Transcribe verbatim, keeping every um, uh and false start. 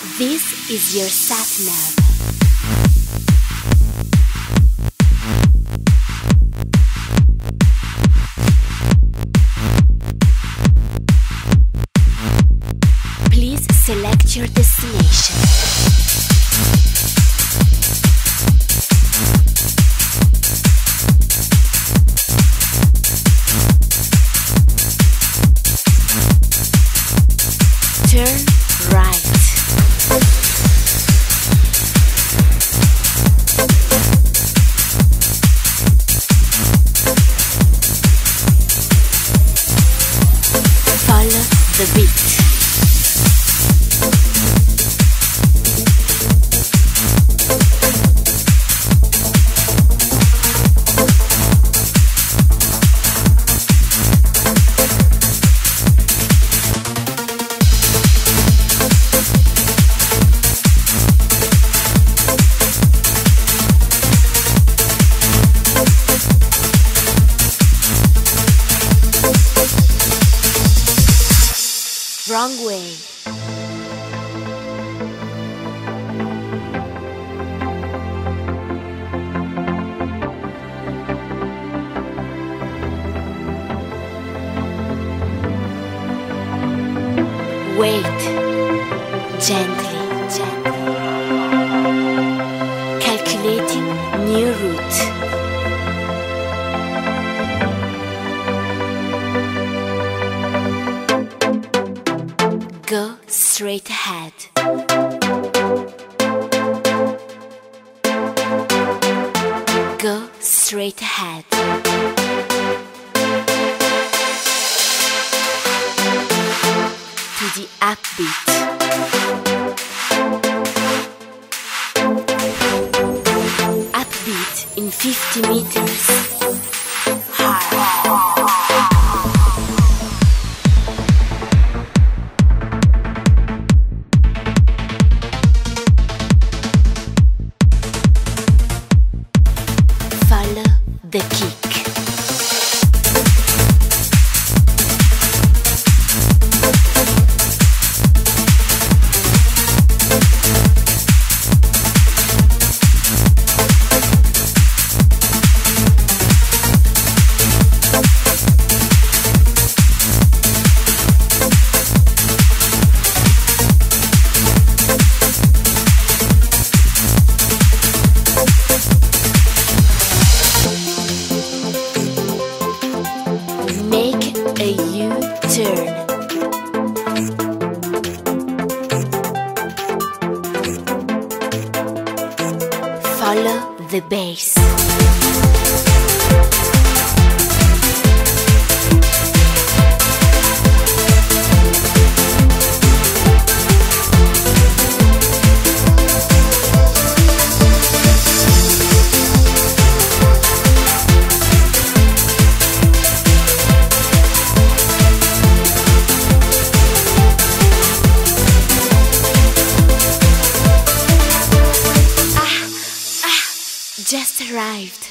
This is your sat nav. Please select your destination. Turn right. Follow the beat. Wrong way. Wait. Gently, gently. Calculating new route. Go straight ahead. Go straight ahead. To the upbeat. Upbeat in fifty meters. Follow the kick. Make a U-turn. Follow the bass. Just arrived.